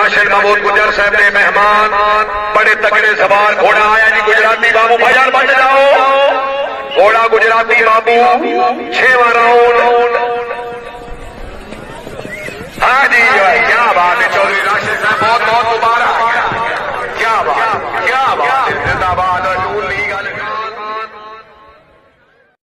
राशिद महमूद गुजर साहब ने मेहमान बड़े तगड़े सवार घोड़ा आया जी गुजराती बाबू भजन बच जाओ घोड़ा गुजराती बाबू 6वां राउंड। हाँ जी क्या बात है चौधरी राशिद साहब बहुत बहुत मुबारक।